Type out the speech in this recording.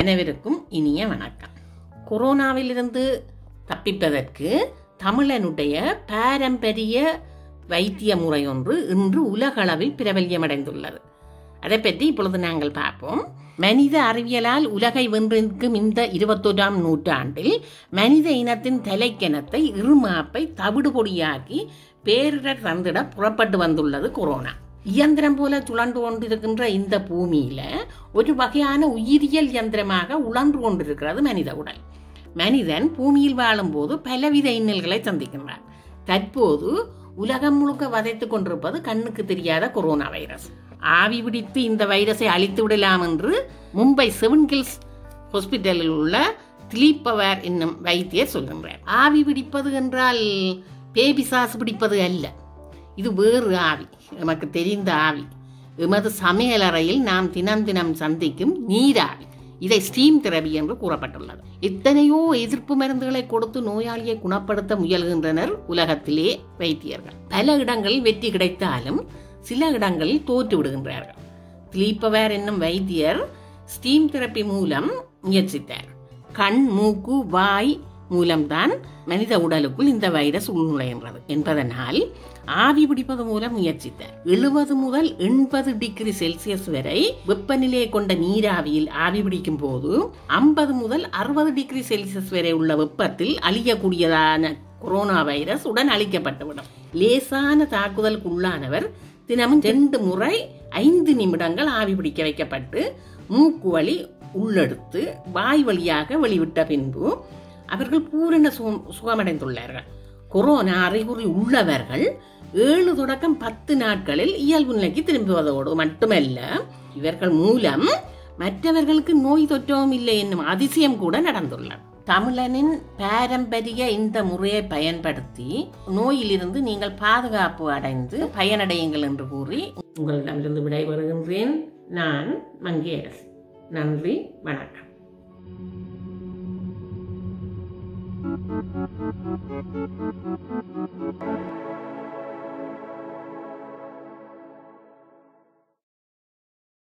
அனைவருக்கும் இனிய வணக்கம். கொரோனாவிலிருந்து தப்பிப்பதற்கு தமிழனுடைய பாரம்பரிய வைத்திய முறை ஒன்று இன்று உலகளவில் பிரபல்யமடைந்துள்ளது. அதை பற்றி இப்பொழுது நாங்கள் பார்ப்போம். மனித அறிவியலால் உலகை வென்றிருக்கும் இந்த 21ஆம் நூற்றாண்டில் மனித இனத்தின் தலைக்கணத்தை இருமாப்பை தவிடுபொடியாக்கி பேரிடர் தந்திட புறப்பட்டு வந்துள்ளது கொரோனா. இயந்திரம் போல சுழன்று கொண்டிருக்கின்ற இந்த பூமியில ஒரு வகையான உயிரியல் இயந்திரமாக உழன்று கொண்டிருக்கிறது மனித உடல். மனிதன் பூமியில் வாழும் போது பலவித இன்னல்களை சந்திக்கின்றான். தற்போது உலகம் முழுக்க வதைத்துக் கொண்டிருப்பது கண்ணுக்கு தெரியாத கொரோனா வைரஸ். ஆவி பிடித்து இந்த வைரஸை அழித்து விடலாம் என்று மும்பை 7 கில்ஸ் ஹாஸ்பிட்டலில் உள்ள திலீப்பவர் என்னும் வைத்தியர் சொல்கின்றார். ஆவி பிடிப்பது என்றால் பேபி சாஸ் பிடிப்பது அல்ல, இது வேறு ஆவி, நமக்கு தெரிந்த ஆவி. எமது சமையலறையில் நாம் தினம் சந்திக்கும் நீராவி, இதை ஸ்டீம் தெரபி என்று கூறப்பட்டுள்ளது. எத்தனையோ எதிர்ப்பு மருந்துகளை கொடுத்து நோயாளியை குணப்படுத்த முயல்கின்றனர் உலகத்திலே வைத்தியர்கள். பல இடங்களில் வெற்றி கிடைத்தாலும் சில இடங்களில் தோற்று விடுகின்றார்கள். திலீப்பவர் என்னும் வைத்தியர் ஸ்டீம் தெரப்பி மூலம் முயற்சித்தார். கண், மூக்கு, வாய் மூலம்தான் மனித உடலுக்குள் இந்த வைரஸ் உள்நுழைகின்றது என்பதனால் ஆவி பிடிப்பது மூலம் முயற்சித்தார். 70 முதல் 80 டிகிரி செல்சியஸ் வரை வெப்பநிலையை கொண்ட நீராவியில் ஆவி பிடிக்கும் போது 50 முதல் 60 டிகிரி செல்சியஸ் வரை உள்ள வெப்பத்தில் அழியக்கூடியதான கொரோனா வைரஸ் உடன் அழிக்கப்பட்டுவிடும். லேசான தாக்குதலுக்கு உள்ளானவர் தினமும் 2 முறை 5 நிமிடங்கள் ஆவி பிடிக்க வைக்கப்பட்டு மூக்கு வழி உள்ளெடுத்து வாய் வழியாக வெளிவிட்ட பின்பு அவர்கள் பூரண சுகமடைந்துள்ளார்கள். கொரோனா அறிகுறி உள்ளவர்கள் 7 தொடக்கம் 10 நாட்களில் இயல்பு நிலைக்கு திரும்புவதோடு மட்டுமல்ல, இவர்கள் மூலம் மற்றவர்களுக்கு நோய் தொற்றவும் இல்லை என்னும் அதிசயம் கூட நடந்துள்ளது. தமிழனின் பாரம்பரிய இந்த முறையை பயன்படுத்தி நோயிலிருந்து நீங்கள் பாதுகாப்பு அடைந்து பயனடையுங்கள் என்று கூறி உங்களிடமிருந்து விடைபெறுகின்றேன். நான் மங்கை அரசி. நன்றி, வணக்கம். Thank you.